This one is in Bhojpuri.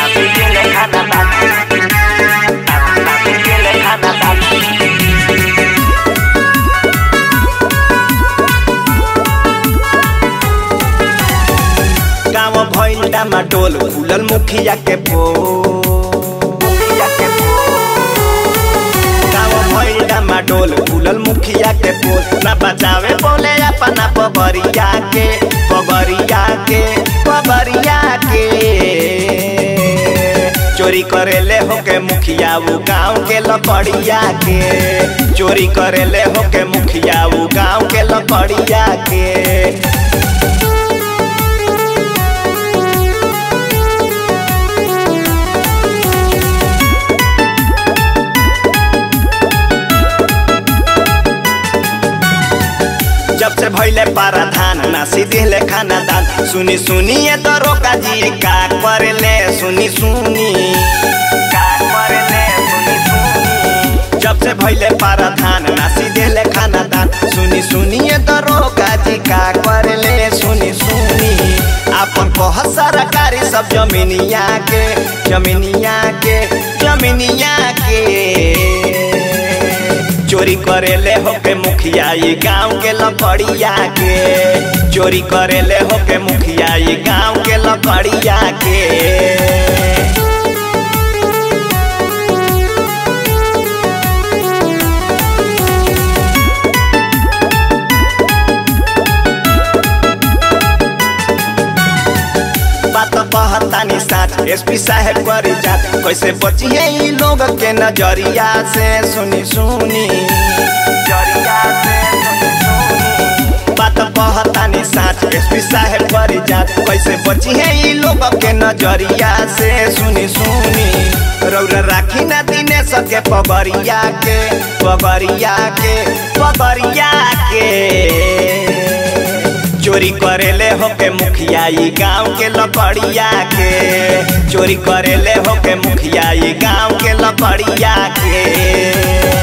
गाँव भइल डामाडोल खुलल मुखिया के डामाडोल खुलल मुखिया के पोल ना बचावे बोले अपना पबरिया के चोरी करेले होके मुखिया वो गाँव के लपड़िया के चोरी करेले होके मुखिया वो गाँव के लपड़िया के। जब से भइले पाराधान नासी दिले खाना दान सुनी सुनिए तो रोका जी का करेले सुनी का करेले सुनी। जब से भइले पाराधान नासी दिले खाना दान सुनी सुनिए तो रोका जी का करेले सुनी आपन कह सरकारी सब जमीनिया के चोरी करेले होके मुखिया ये गाँव के लपड़िया के चोरी करेले होके मुखिया ये गाँव के लपड़िया के। बात कहतानी साथ एसपी साहब करी जात कैसे बचिए ई लोग के नजरिया से सुनी बात कहतानी साथ एसपी साहब करी जात कैसे बचिए ई लोग के नजरिया से सुनी रौरा राखी ना दिने सके पगरिया के चोरी करेले होके मुखिया ये गाँव के लपड़िया के चोरी करेले होके मुखिया ये गाँव के लपड़िया के।